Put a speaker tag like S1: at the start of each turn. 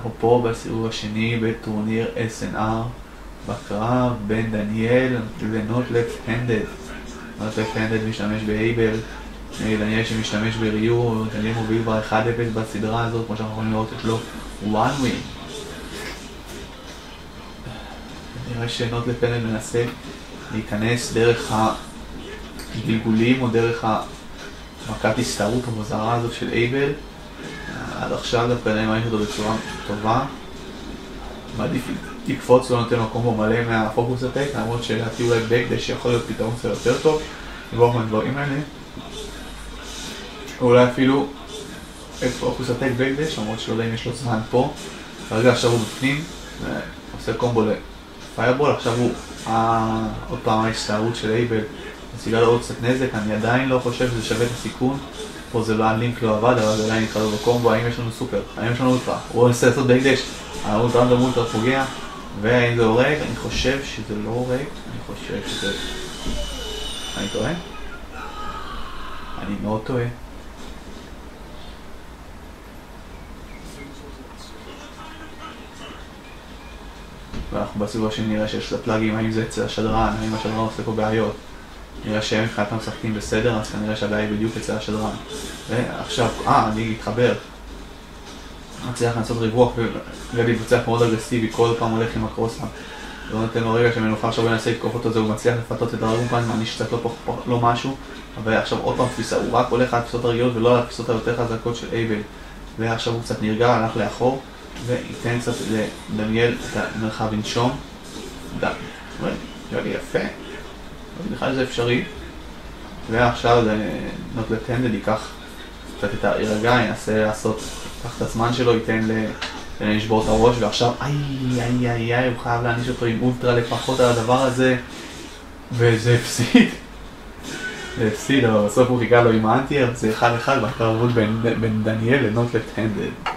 S1: אנחנו פה בסיבוב השני בטורניר SNR בקרב בין דניאל לנוט לפט הנדד. נוט לפט הנדד משתמש באייבל, דניאל שמשתמש בריו. דניאל מוביל כבר 1-0 בסדרה הזאת, כמו שאנחנו יכולים לראות את לו one win. נראה שנוט לפט הנדד מנסה להיכנס דרך הגלגולים או דרך המכת הסתערות המוזרה הזאת של אייבל. עד עכשיו דווקא אני מעריך אותו בצורה טובה. מעדיף לקפוץ, לא נותן מקום בו מלא מהפוקוס הטק, למרות שלהתי אולי בקדש שיכול להיות פתרון קצת יותר טוב לברוח מהדברים האלה. או אולי אפילו את פוקוס הטק בקדש, למרות שלא יודע אם יש לו זמן פה. כרגע עכשיו הוא בפנים ועושה קומבו לפיירבול. עכשיו הוא עוד פעם ההסתערות של אייבל משיגה לו עוד קצת נזק. אני עדיין לא חושב שזה שווה את הסיכון. פה זה לא הלינק לא עבד, אבל עדיין נתחל לו בקומבו. האם יש לנו סופר? האם יש לנו אולטרה? הוא נסה לעשות בקדש. האולטרה אולטרה פוגע. והאם זה הורג? אני חושב שזה לא הורג. אני חושב שזה... אני טועה? אני מאוד טועה. ואנחנו בסיבוב השני נראה שיש לה פלאגים, האם זה אצל השדרן, האם השדרן עושה פה בעיות. נראה שהם מבחינתם משחקים בסדר, אז כנראה שהבעיה היא בדיוק אצל השדרן. ועכשיו, אני אתחבר. מצליח לעשות ריווח וגדי בוצח מאוד אגרסיבי, כל פעם הולך עם הקרוסה. לא נותן לו רגע שמנוחה עכשיו בנסה לתקוף אותו, הוא מצליח לפתות את דרגון פן, מעניש קצת לא משהו. אבל עכשיו עוד פעם תפיסה, הוא רק הולך על התפיסות הרגילות ולא על התפיסות היותר חזקות של אייבל. ועכשיו הוא קצת נרגע, הלך לאחור, וייתן קצת לדניאל את המרחב לנשום. גדי יפה. בכלל זה אפשרי. ועכשיו נוט לפט הנדד ייקח קצת את ההירגע, ינסה לעשות, קח את הזמן שלו, ייתן לשבור את הראש, ועכשיו הוא חייב להעניש אותו עם אולטרה לפחות על הדבר הזה, וזה הפסיד. זה הפסיד, אבל בסוף הוא חיכה לו עם האנטי, זה 1-1 בהתקרבות בין דניאל לנוט לפט הנדד.